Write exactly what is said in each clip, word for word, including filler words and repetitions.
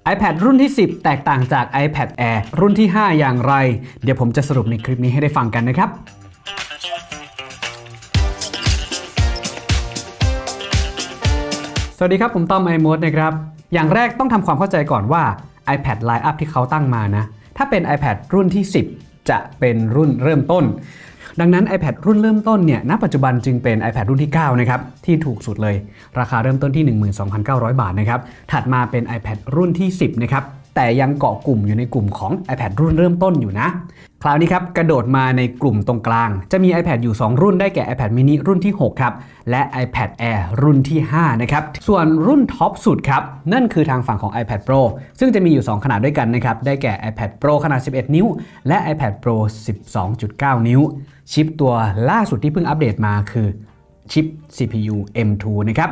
iPad รุ่นที่สิบแตกต่างจาก iPad Air รุ่นที่ห้าอย่างไรเดี๋ยวผมจะสรุปในคลิปนี้ให้ได้ฟังกันนะครับสวัสดีครับผมต้อม iMode นะครับอย่างแรกต้องทำความเข้าใจก่อนว่า iPad Line-up ที่เขาตั้งมานะถ้าเป็น iPad รุ่นที่สิบจะเป็นรุ่นเริ่มต้นดังนั้น iPad รุ่นเริ่มต้นเนี่ยณปัจจุบันจึงเป็น iPad รุ่นที่เก้านะครับที่ถูกสุดเลยราคาเริ่มต้นที่ หนึ่งหมื่นสองพันเก้าร้อย บาทนะครับถัดมาเป็น iPad รุ่นที่สิบนะครับแต่ยังเกาะกลุ่มอยู่ในกลุ่มของ iPad รุ่นเริ่มต้นอยู่นะคราวนี้ครับกระโดดมาในกลุ่มตรงกลางจะมี iPad อยู่สองรุ่นได้แก่ iPad mini รุ่นที่หกครับและ iPad Air รุ่นที่ห้านะครับส่วนรุ่นท็อปสุดครับนั่นคือทางฝั่งของ iPad Pro ซึ่งจะมีอยู่สองขนาดด้วยกันนะครับได้แก่ iPad Pro ขนาดสิบเอ็ดนิ้วและ iPad Pro สิบสองจุดเก้า นิ้วชิปตัวล่าสุดที่เพิ่งอัปเดตมาคือชิป ซี พี ยู เอ็ม ทู นะครับ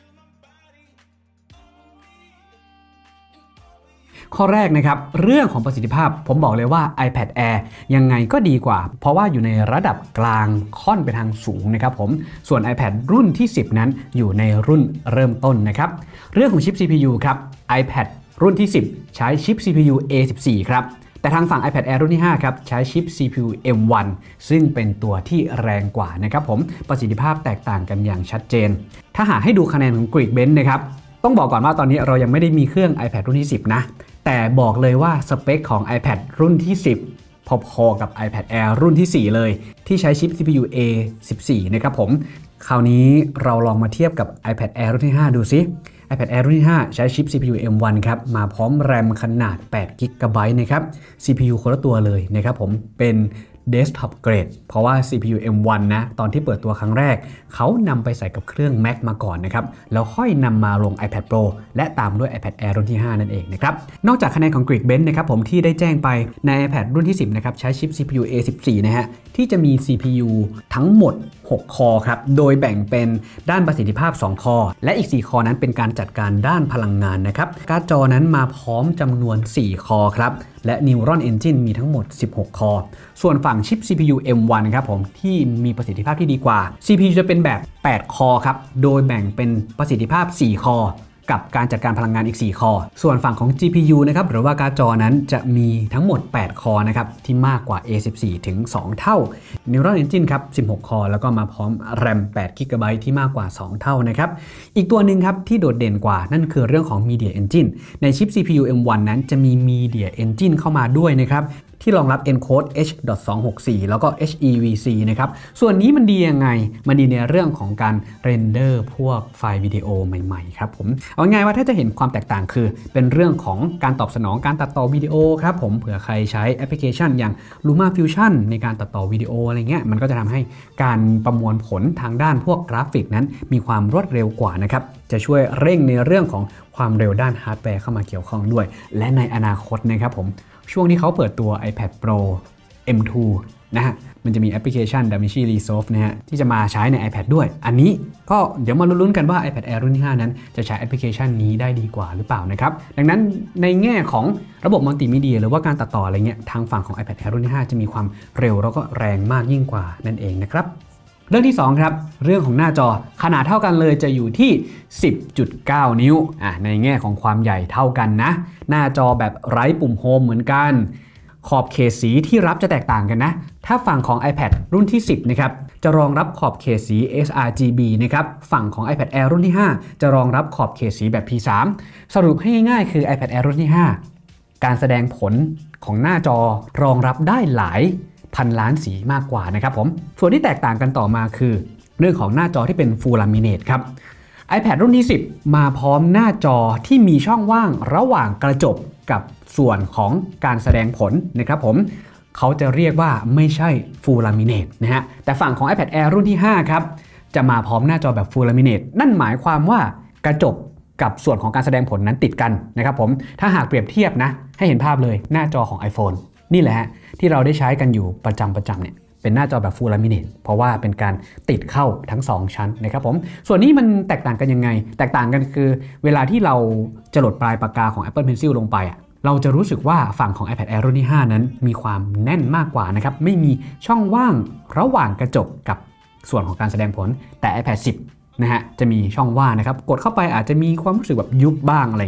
ข้อแรกนะครับเรื่องของประสิทธิภาพผมบอกเลยว่า iPad Air ยังไงก็ดีกว่าเพราะว่าอยู่ในระดับกลางค่อนไปทางสูงนะครับผมส่วน iPad รุ่นที่สิบนั้นอยู่ในรุ่นเริ่มต้นนะครับเรื่องของชิป ซี พี ยู ครับ iPad รุ่นที่สิบใช้ชิป ซี พี ยู เอ สิบสี่ ครับแต่ทางฝั่ง iPad Air รุ่นที่ห้าครับใช้ชิป ซี พี ยู เอ็ม วัน ซึ่งเป็นตัวที่แรงกว่านะครับผมประสิทธิภาพแตกต่างกันอย่างชัดเจนถ้าหากให้ดูคะแนนของ Geekbench นะครับต้องบอกก่อนว่าตอนนี้เรายังไม่ได้มีเครื่อง iPad รุ่นที่สิบนะแต่บอกเลยว่าสเปคของ iPad รุ่นที่สิบพอๆกับ iPad Air รุ่นที่สี่เลยที่ใช้ชิป ซี พี ยู เอ สิบสี่ นะครับผมคราวนี้เราลองมาเทียบกับ iPad Air รุ่นที่ห้าดูซิ iPad Air รุ่นที่ห้าใช้ชิป ซี พี ยู เอ็ม วัน ครับมาพร้อมแรมขนาดแปดกิกะไบต์ นะครับ ซี พี ยู คนละตัวเลยนะครับผมเป็นDesktop Grade เพราะว่า ซี พี ยู เอ็ม วัน นะตอนที่เปิดตัวครั้งแรกเขานำไปใส่กับเครื่อง Mac มาก่อนนะครับแล้วค่อยนำมาลง iPad Pro และตามด้วย iPad Air รุ่นที่ห้านั่นเองนะครับนอกจากคะแนนของ Geekbench นะครับผมที่ได้แจ้งไปใน iPad รุ่นที่สิบนะครับใช้ชิป ซี พี ยู เอ สิบสี่ นะฮะที่จะมี ซี พี ยู ทั้งหมดหกคอครับโดยแบ่งเป็นด้านประสิทธิภาพสองคอและอีกสี่คอนั้นเป็นการจัดการด้านพลังงานนะครับการ์ดจอนั้นมาพร้อมจำนวนสี่คอครับและ Neuron Engine มีทั้งหมดสิบหกคอส่วนฝั่งชิป ซี พี ยู เอ็ม วัน ครับผมที่มีประสิทธิภาพที่ดีกว่า ซี พี ยู จะเป็นแบบแปดคอครับโดยแบ่งเป็นประสิทธิภาพสี่คอกับการจัดการพลังงานอีกสี่คอส่วนฝั่งของ จี พี ยู นะครับหรือว่าการ์ดจอนั้นจะมีทั้งหมดแปดคอนะครับที่มากกว่า เอ สิบสี่ ถึงสองเท่า Neuron Engine ครับสิบหกคอแล้วก็มาพร้อม RAM แปดกิกะไบต์ ที่มากกว่าสองเท่านะครับอีกตัวหนึ่งครับที่โดดเด่นกว่านั่นคือเรื่องของ Media Engine ในชิป ซี พี ยู เอ็ม วัน นั้นจะมี Media Engine เข้ามาด้วยนะครับที่รองรับ Encode เอช สองหกสี่ แล้วก็ เอช อี วี ซี นะครับส่วนนี้มันดียังไงมันดีในเรื่องของการเรนเดอร์พวกไฟล์วิดีโอใหม่ๆครับผมเอาง่ายว่าถ้าจะเห็นความแตกต่างคือเป็นเรื่องของการตอบสนองการตัดต่อวิดีโอครับผมเผื่อใครใช้แอปพลิเคชันอย่าง LumaFusion ในการตัดต่อวิดีโออะไรเงี้ยมันก็จะทำให้การประมวลผลทางด้านพวกกราฟิกนั้นมีความรวดเร็วกว่านะครับจะช่วยเร่งในเรื่องของความเร็วด้านฮาร์ดแวร์เข้ามาเกี่ยวข้องด้วยและในอนาคตนะครับผมช่วงที่เขาเปิดตัว iPad Pro เอ็ม ทู นะฮะมันจะมีแอปพลิเคชัน DaVinci Resolve นะฮะที่จะมาใช้ใน iPad ด้วยอันนี้ก็เดี๋ยวมาลุ้นๆกันว่า iPad Air รุ่นที่ห้านั้นจะใช้แอปพลิเคชันนี้ได้ดีกว่าหรือเปล่านะครับดังนั้นในแง่ของระบบมัลติมีเดียหรือว่าการตัดต่ออะไรเงี้ยทางฝั่งของ iPad Air รุ่นที่ห้าจะมีความเร็วแล้วก็แรงมากยิ่งกว่านั่นเองนะครับเรื่องที่สองครับเรื่องของหน้าจอขนาดเท่ากันเลยจะอยู่ที่ สิบจุดเก้า นิ้วอ่ะในแง่ของความใหญ่เท่ากันนะหน้าจอแบบไร้ปุ่มโฮมเหมือนกันขอบเขตสีที่รับจะแตกต่างกันนะถ้าฝั่งของ iPad รุ่นที่สิบนะครับจะรองรับขอบเขตสี เอส อาร์ จี บี นะครับฝั่งของ iPad Air รุ่นที่ห้าจะรองรับขอบเขตสีแบบ พี สาม สรุปให้ง่ายๆคือ iPad Air รุ่นที่ห้าการแสดงผลของหน้าจอรองรับได้หลายพันล้านสีมากกว่านะครับผมส่วนที่แตกต่างกันต่อมาคือเรื่องของหน้าจอที่เป็น Full Laminate ครับ iPad รุ่นที่สิบมาพร้อมหน้าจอที่มีช่องว่างระหว่างกระจกกับส่วนของการแสดงผลนะครับผมเขาจะเรียกว่าไม่ใช่ Full Laminate นะฮะแต่ฝั่งของ iPad Air รุ่นที่ห้าครับจะมาพร้อมหน้าจอแบบ Full Laminate นั่นหมายความว่ากระจกกับส่วนของการแสดงผลนั้นติดกันนะครับผมถ้าหากเปรียบเทียบนะให้เห็นภาพเลยหน้าจอของ iPhone นี่แหละฮะที่เราได้ใช้กันอยู่ประจำประจำเนี่ยเป็นหน้าจอแบบ Full Laminate เพราะว่าเป็นการติดเข้าทั้งสองชั้นนะครับผมส่วนนี้มันแตกต่างกันยังไงแตกต่างกันคือเวลาที่เราจะหลดปลายปากกาของ Apple Pencil ลงไปอ่ะเราจะรู้สึกว่าฝั่งของ iPad Air รุ่นที่ห้านั้นมีความแน่นมากกว่านะครับไม่มีช่องว่างระหว่างกระจกกับส่วนของการแสดงผลแต่ iPad สิบนะฮะจะมีช่องว่างนะครับกดเข้าไปอาจจะมีความรู้สึกแบบยุบบ้างอะไรเงี้ย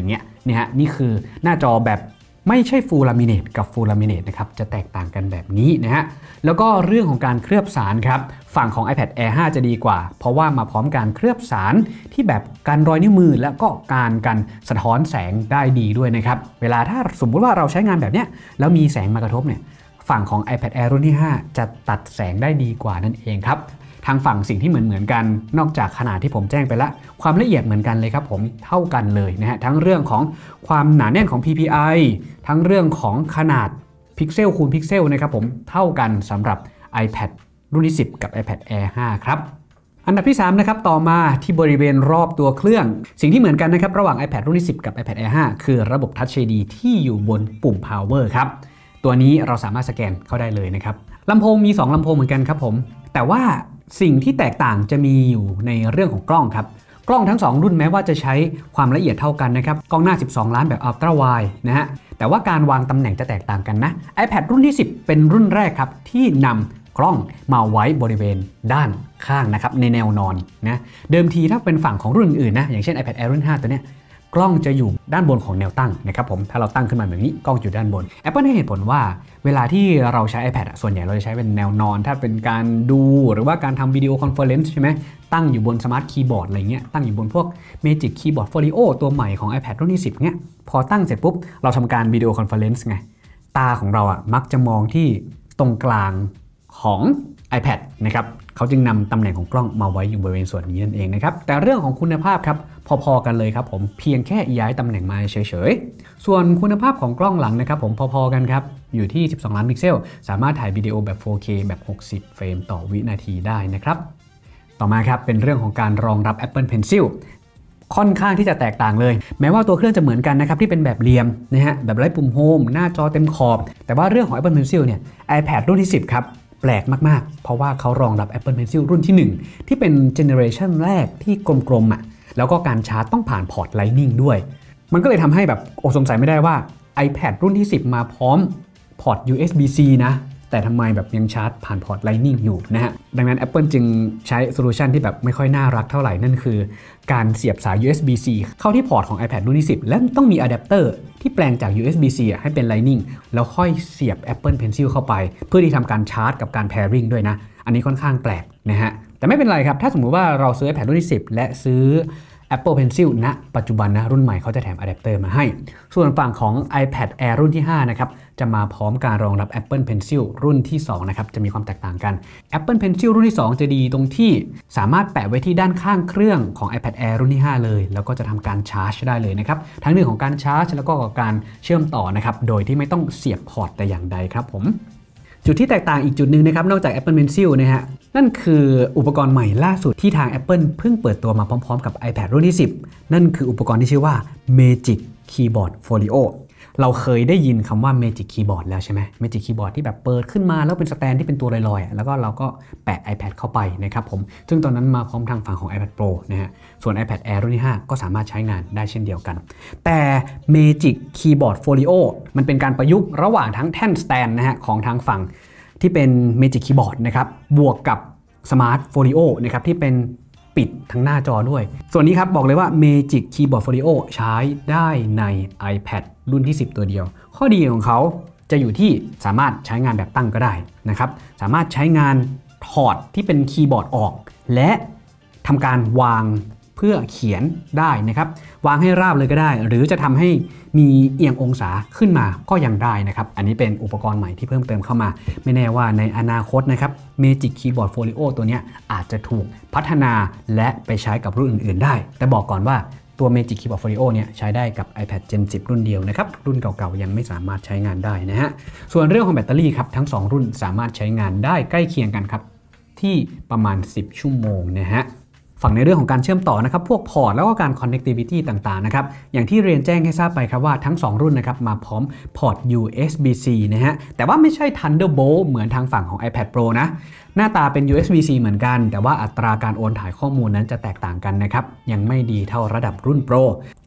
เนี่ยฮะนี่คือหน้าจอแบบไม่ใช่ Full Laminate กับ Full Laminate นะครับจะแตกต่างกันแบบนี้นะฮะแล้วก็เรื่องของการเคลือบสารครับฝั่งของ iPad Air ห้าจะดีกว่าเพราะว่ามาพร้อมการเคลือบสารที่แบบกันรอยนิ้วมือแล้วก็การกันสะท้อนแสงได้ดีด้วยนะครับเวลาถ้าสมมุติว่าเราใช้งานแบบเนี้ยแล้วมีแสงมากระทบเนี่ยฝั่งของ iPad Air รุ่นที่ห้าจะตัดแสงได้ดีกว่านั่นเองครับทางฝั่งสิ่งที่เหมือนเหมือนกันนอกจากขนาดที่ผมแจ้งไปละความละเอียดเหมือนกันเลยครับผมเท่ากันเลยนะฮะทั้งเรื่องของความหนาแน่นของ พี พี ไอ ทั้งเรื่องของขนาดพิกเซลคูณพิกเซลนะครับผมเท่ากันสำหรับ iPad รุ่นที่สิบกับ iPad Air ห้าครับอันดับที่สามนะครับต่อมาที่บริเวณรอบตัวเครื่องสิ่งที่เหมือนกันนะครับระหว่าง iPad รุ่นที่สิบกับ iPad Air ห้าคือระบบ Touch ไอ ดี ที่อยู่บนปุ่ม Power ครับตัวนี้เราสามารถสแกนเข้าได้เลยนะครับลำโพงมีสองลำโพงเหมือนกันครับผมแต่ว่าสิ่งที่แตกต่างจะมีอยู่ในเรื่องของกล้องครับกล้องทั้งสองรุ่นแม้ว่าจะใช้ความละเอียดเท่ากันนะครับกล้องหน้าสิบสองล้านแบบ Ultra Wide นะฮะแต่ว่าการวางตำแหน่งจะแตกต่างกันนะ iPad รุ่นที่สิบเป็นรุ่นแรกครับที่นำกล้องมาไว้บริเวณด้านข้างนะครับในแนวนอนนะเดิมทีถ้าเป็นฝั่งของรุ่นอื่นนะอย่างเช่น iPad Air รุ่นห้าตัวเนี้ยกล้องจะอยู่ด้านบนของแนวตั้งนะครับผมถ้าเราตั้งขึ้นมาแบบนี้กล้องอยู่ด้านบน Apple ให้เหตุผลว่าเวลาที่เราใช้ iPad ส่วนใหญ่เราจะใช้เป็นแนวนอนถ้าเป็นการดูหรือว่าการทำวิดีโอคอนเฟอเรนซ์ใช่ไหมตั้งอยู่บนสมาร์ทคีย์บอร์ดอะไรเงี้ยตั้งอยู่บนพวก Magic Keyboard Folio ตัวใหม่ของ iPad รุ่นที่สิบเนี้ยพอตั้งเสร็จปุ๊บเราทำการวิดีโอคอนเฟอเรนซ์ไงตาของเราอ่ะมักจะมองที่ตรงกลางของ iPad นะครับเขาจึงนำตำแหน่งของกล้องมาไว้อยู่บริเวณส่วนนี้นั่นเองนะครับแต่เรื่องของคุณภาพครับพอๆกันเลยครับผมเพียงแค่ย้ายตำแหน่งมาเฉยๆส่วนคุณภาพของกล้องหลังนะครับผมพอๆกันครับอยู่ที่สิบสองล้านพิกเซลสามารถถ่ายวิดีโอแบบ โฟร์เค แบบหกสิบเฟรมต่อวินาทีได้นะครับต่อมาครับเป็นเรื่องของการรองรับ Apple Pencil ค่อนข้างที่จะแตกต่างเลยแม้ว่าตัวเครื่องจะเหมือนกันนะครับที่เป็นแบบเหลี่ยมนะฮะแบบไร้ปุ่มโฮมหน้าจอเต็มขอบแต่ว่าเรื่องของ Apple Pencil เนี่ย iPad รุ่นที่สิบครับแปลกมากๆเพราะว่าเขารองรับ Apple Pencil รุ่นที่หนึ่งที่เป็นเจเนอเรชันแรกที่กลมๆอ่ะแล้วก็การชาร์จต้องผ่านพอร์ต Lightning ด้วยมันก็เลยทำให้แบบโอ้สงสัยไม่ได้ว่า iPad รุ่นที่สิบมาพร้อมพอร์ต ยู เอส บี ซี นะแต่ทำไมแบบยังชาร์จผ่านพอร์ต Lightning อยู่นะฮะดังนั้น Apple จึงใช้โซลูชันที่แบบไม่ค่อยน่ารักเท่าไหร่นั่นคือการเสียบสาย ยู เอส บี ซี เข้าที่พอร์ตของ iPad รุ่นที่สิบและต้องมีอะแดปเตอร์ที่แปลงจาก ยู เอส บี ซี ให้เป็น Lightning แล้วค่อยเสียบ Apple Pencil เข้าไปเพื่อที่ทำการชาร์จกับการ pairing ด้วยนะอันนี้ค่อนข้างแปลกนะฮะแต่ไม่เป็นไรครับถ้าสมมุติว่าเราซื้อ iPad รุ่นที่สิบและซื้อ Apple Pencil ณ ปัจจุบันนะรุ่นใหม่เขาจะแถมอะแดปเตอร์มาให้ส่วนฝั่งของ iPad Air รุ่นที่ห้านะครับจะมาพร้อมการรองรับ Apple Pencil รุ่นที่สองนะครับจะมีความแตกต่างกัน Apple Pencil รุ่นที่สองจะดีตรงที่สามารถแปะไว้ที่ด้านข้างเครื่องของ iPad Air รุ่นที่ห้าเลยแล้วก็จะทำการชาร์จได้เลยนะครับทั้งเรื่องของการชาร์จแล้วก็การเชื่อมต่อนะครับโดยที่ไม่ต้องเสียบพอร์ตแต่อย่างใดครับผมจุดที่แตกต่างอีกจุดหนึ่งนะครับนอกจาก Apple Pencil นะฮะนั่นคืออุปกรณ์ใหม่ล่าสุดที่ทาง Apple เพิ่งเปิดตัวมาพร้อมๆกับ iPad รุ่นที่สิบนั่นคืออุปกรณ์ที่ชื่อว่า Magic Keyboard Folio เราเคยได้ยินคำว่า Magic Keyboard แล้วใช่ไหม Magic Keyboard ที่แบบเปิดขึ้นมาแล้วเป็นสแตนที่เป็นตัวลอยๆแล้วก็เราก็แปะ iPad เข้าไปนะครับผมซึ่งตอนนั้นมาพร้อมทางฝั่งของ iPad Pro นะฮะส่วน iPad Air รุ่นที่ห้าก็สามารถใช้งานได้เช่นเดียวกันแต่ Magic Keyboard Folio มันเป็นการประยุกต์ระหว่างทั้งแท่นสแตนนะฮะของทางฝั่งที่เป็น Magic Keyboard นะครับบวกกับ Smart Folio นะครับที่เป็นปิดทั้งหน้าจอด้วยส่วนนี้ครับบอกเลยว่า Magic Keyboard Folio ใช้ได้ใน iPad รุ่นที่สิบตัวเดียวข้อดีของเขาจะอยู่ที่สามารถใช้งานแบบตั้งก็ได้นะครับสามารถใช้งานถอดที่เป็นคีย์บอร์ดออกและทำการวางเพื่อเขียนได้นะครับวางให้ราบเลยก็ได้หรือจะทำให้มีเอียงองศาขึ้นมาก็ยังได้นะครับอันนี้เป็นอุปกรณ์ใหม่ที่เพิ่มเติมเข้ามาไม่แน่ว่าในอนาคตนะครับ Magic Keyboard Folio ตัวนี้อาจจะถูกพัฒนาและไปใช้กับรุ่นอื่นๆได้แต่บอกก่อนว่าตัว Magic Keyboard Folio เนี่ยใช้ได้กับ iPad Gen สิบรุ่นเดียวนะครับรุ่นเก่าๆยังไม่สามารถใช้งานได้นะฮะส่วนเรื่องของแบตเตอรี่ครับทั้งสองรุ่นสามารถใช้งานได้ใกล้เคียงกันครับที่ประมาณสิบชั่วโมงนะฮะฝั่งในเรื่องของการเชื่อมต่อนะครับพวกพอร์ตแล้วก็การ connectivity ต่างๆนะครับอย่างที่เรียนแจ้งให้ทราบไปครับว่าทั้งสองรุ่นนะครับมาพร้อมพอร์ต ยู เอส บี ซี นะฮะแต่ว่าไม่ใช่ Thunderbolt เหมือนทางฝั่งของ iPad Pro นะหน้าตาเป็น ยู เอส บี ซี เหมือนกันแต่ว่าอัตราการโอนถ่ายข้อมูลนั้นจะแตกต่างกันนะครับยังไม่ดีเท่าระดับรุ่น Pro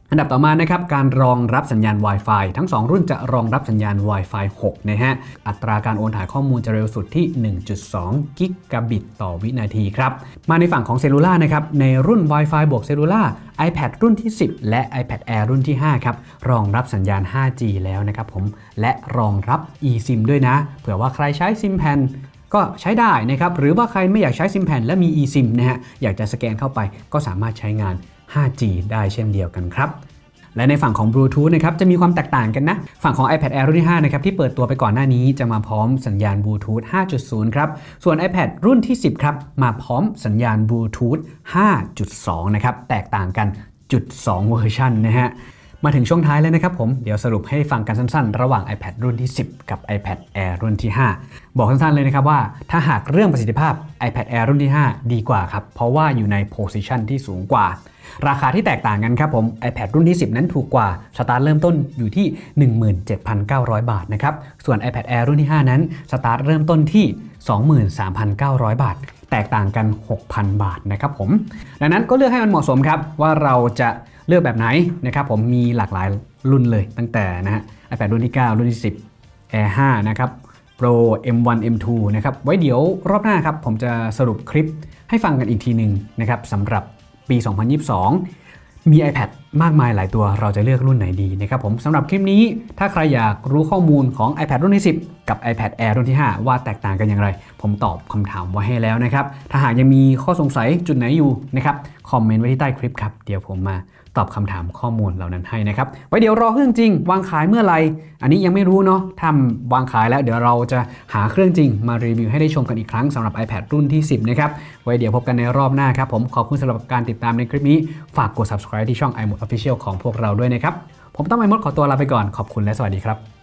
อันดับต่อมานะครับการรองรับสัญญาณ Wi-Fi ทั้งสองรุ่นจะรองรับสัญญาณ Wi-Fi หกนะฮะอัตราการโอนถ่ายข้อมูลจะเร็วสุดที่ หนึ่งจุดสอง กิกะบิตต่อวินาทีครับมาในฝั่งของเซลลูล่านะครับในรุ่น Wi-Fi บวกเซลลูล่า iPad รุ่นที่สิบและ iPad Air รุ่นที่ห้าครับรองรับสัญญาณ ห้าจี แล้วนะครับผมและรองรับ eSIM ด้วยนะเผื่อว่าใครใช้ซิมแผ่นก็ใช้ได้นะครับหรือว่าใครไม่อยากใช้ซิมแผ่นและมี eSIM นะฮะอยากจะสแกนเข้าไปก็สามารถใช้งาน ห้าจี ได้เช่นเดียวกันครับและในฝั่งของ Bluetooth นะครับจะมีความแตกต่างกันนะฝั่งของ iPad Air รุ่นที่ห้านะครับที่เปิดตัวไปก่อนหน้านี้จะมาพร้อมสัญญาณ Bluetooth ห้าจุดศูนย์ ครับส่วน iPad รุ่นที่สิบครับมาพร้อมสัญญาณ Bluetooth ห้าจุดสอง นะครับแตกต่างกัน จุดสอง เวอร์ชันนะฮะมาถึงช่วงท้ายแล้วนะครับผมเดี๋ยวสรุปให้ฟังกันสั้นๆระหว่าง iPad รุ่นที่สิบกับ iPad Air รุ่นที่ห้าบอกสั้นๆเลยนะครับว่าถ้าหากเรื่องประสิทธิภาพ iPad Air รุ่นที่ห้าดีกว่าครับเพราะว่าอยู่ใน position ที่สูงกว่าราคาที่แตกต่างกันครับผม iPad รุ่นที่สิบนั้นถูกกว่าสตาร์ทเริ่มต้นอยู่ที่ หนึ่งหมื่นเจ็ดพันเก้าร้อย บาทนะครับส่วน iPad Air รุ่นที่ห้านั้นสตาร์ทเริ่มต้นที่ สองหมื่นสามพันเก้าร้อย บาทแตกต่างกัน หกพัน บาทนะครับผมดังนั้นก็เลือกให้มันเหมาะสมครับว่าเราจะเลือกแบบไหนนะครับผมมีหลากหลายรุ่นเลยตั้งแต่นะฮะ iPad รุ่นที่เก้ารุ่นที่สิบ Air ห้านะครับ Pro เอ็ม วัน เอ็ม ทู นะครับไว้เดี๋ยวรอบหน้าครับผมจะสรุปคลิปให้ฟังกันอีกทีหนึ่งนะครับสำหรับปี สองพันยี่สิบสอง มี iPad มากมายหลายตัวเราจะเลือกรุ่นไหนดีนะครับผมสำหรับคลิปนี้ถ้าใครอยากรู้ข้อมูลของ iPad รุ่นที่สิบกับ iPad Air รุ่นที่ห้าว่าแตกต่างกันอย่างไรผมตอบคำถามไว้ให้แล้วนะครับถ้าหากยังมีข้อสงสัยจุดไหนอยู่นะครับคอมเมนต์ไว้ที่ใต้คลิปครับเดี๋ยวผมมาตอบคำถามข้อมูลเหล่านั้นให้นะครับไว้เดี๋ยวรอเครื่องจริงวางขายเมื่อไหร่อันนี้ยังไม่รู้เนาะทำวางขายแล้วเดี๋ยวเราจะหาเครื่องจริงมารีวิวให้ได้ชมกันอีกครั้งสำหรับ iPad รุ่นที่สิบนะครับไว้เดี๋ยวพบกันในรอบหน้าครับผมขอบคุณสำหรับการติดตามในคลิปนี้ฝากกด Subscribe ที่ช่อง iMode Official ของพวกเราด้วยนะครับผมต้อง iMode ขอตัวลาไปก่อนขอบคุณและสวัสดีครับ